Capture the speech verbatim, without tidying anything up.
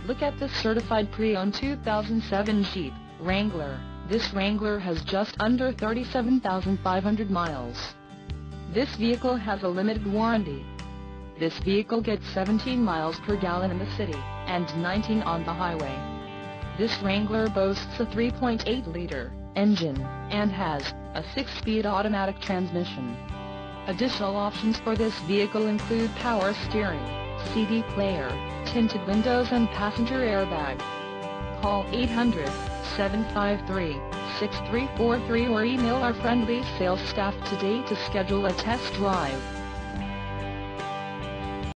Look at this certified pre-owned two thousand seven Jeep Wrangler. This Wrangler has just under thirty-seven thousand five hundred miles. This vehicle has a limited warranty. This vehicle gets seventeen miles per gallon in the city, and nineteen on the highway. This Wrangler boasts a three point eight liter engine, and has a six-speed automatic transmission. Additional options for this vehicle include power steering, C D player, tinted windows and passenger airbag. Call eight hundred, seven five three, six three four three or email our friendly sales staff today to schedule a test drive.